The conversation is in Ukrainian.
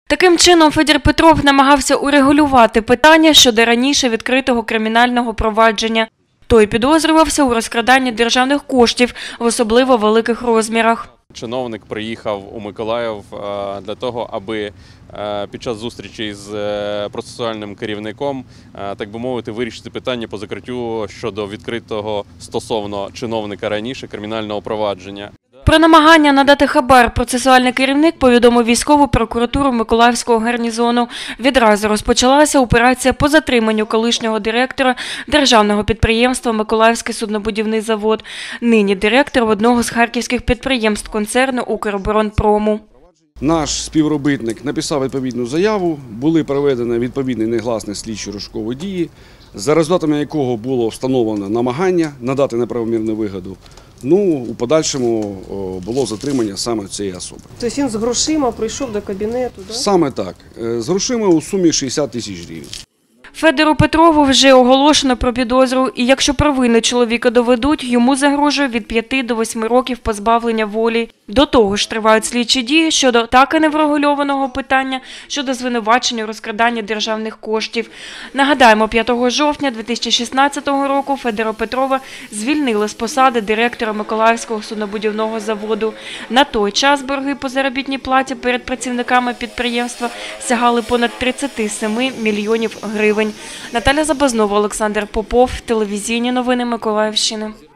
Таким чином, Федір Петров намагався урегулювати питання щодо раніше відкритого кримінального провадження. Той підозрювався у розкраданні державних коштів в особливо великих розмірах. Чиновник приїхав у Миколаїв для того, аби під час зустрічі з процесуальним керівником, так би мовити, вирішити питання по закриттю щодо відкритого стосовно чиновника раніше кримінального провадження. Про намагання надати хабар процесуальний керівник повідомив військову прокуратуру Миколаївського гарнізону. Відразу розпочалася операція по затриманню колишнього директора державного підприємства «Миколаївський суднобудівний завод», нині директор одного з харківських підприємств концерну «Укроборонпрому». Наш співробітник написав відповідну заяву, були проведені відповідні негласні слідчі розшукові дії, за результатами якого було встановлено намагання надати неправомірну вигоду. У подальшому було затримання саме цієї особи. Тобто він з грошима прийшов до кабінету, так? Саме так. З грошима у сумі 60 тисяч гривень. Федору Петрову вже оголошено про підозру, і якщо провину чоловіка доведуть, йому загрожує від 5 до 8 років позбавлення волі. До того ж тривають слідчі дії щодо так і неврегульованого питання щодо звинувачення у розкраданні державних коштів. Нагадаємо, 5 жовтня 2016 року Федора Петрова звільнили з посади директора Миколаївського суднобудівного заводу. На той час борги по заробітній платі перед працівниками підприємства сягали понад 37 мільйонів гривень. Наталя Забазнова, Олександр Попов, телевізійні новини Миколаївщини.